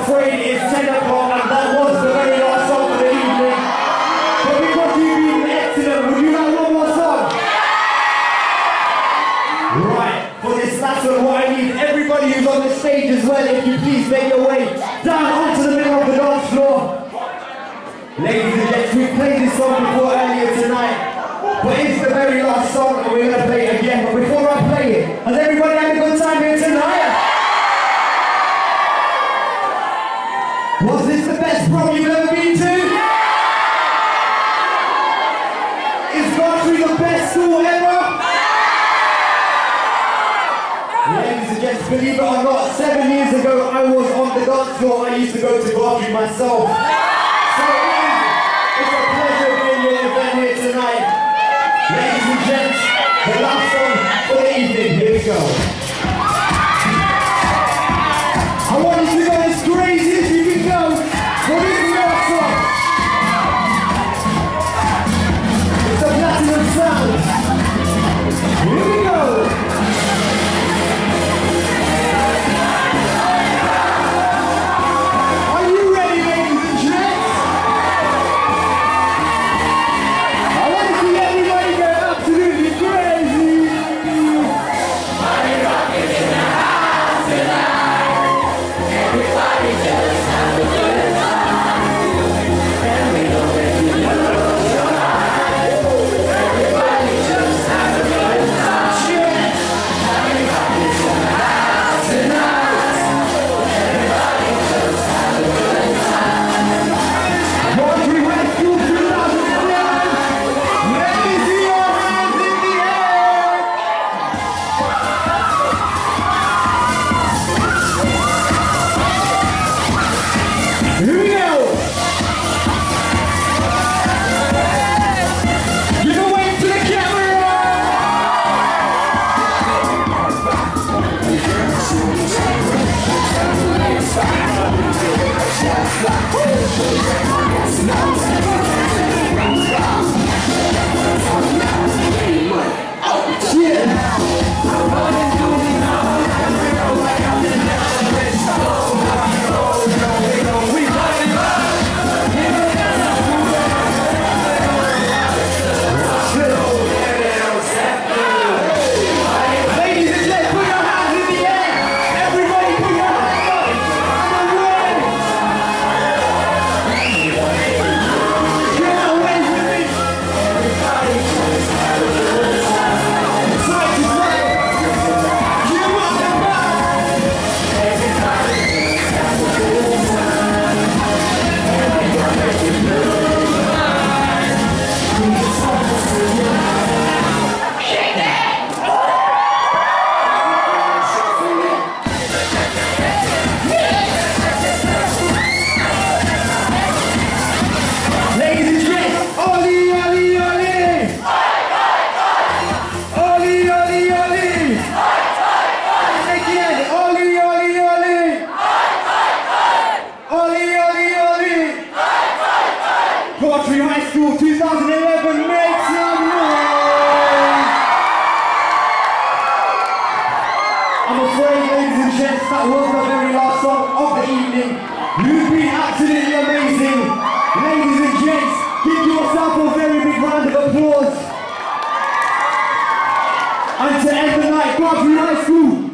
afraid it's 10 o'clock and that was the very last song of the evening. But because you've been excellent, would you like one more song? Right, for this last one, what I need everybody who's on the stage as well, if you please make your way down onto the middle of the dance floor. Ladies and gents, we've played this song before earlier tonight, but it's the very last song and we're going to play it again. But before I play it, has everybody had a good time here tonight? Was this the best prom you've ever been to? Is Gartree the best school ever? Ladies and gents, believe it or not, 7 years ago I was on the dance floor. I used to go to Gartree myself. So it's a pleasure being your event here tonight. Ladies and gents, the last song for the evening. Here we go. I want you to go as crazy as you can go. For this last song. It's a platinum sound. Here we go. Gartree High School 2011, make some noise! I'm afraid, ladies and gents, that was the very last song of the evening. You've been absolutely amazing. Ladies and gents, give yourself a very big round of applause. And to end the night, Gartree High School,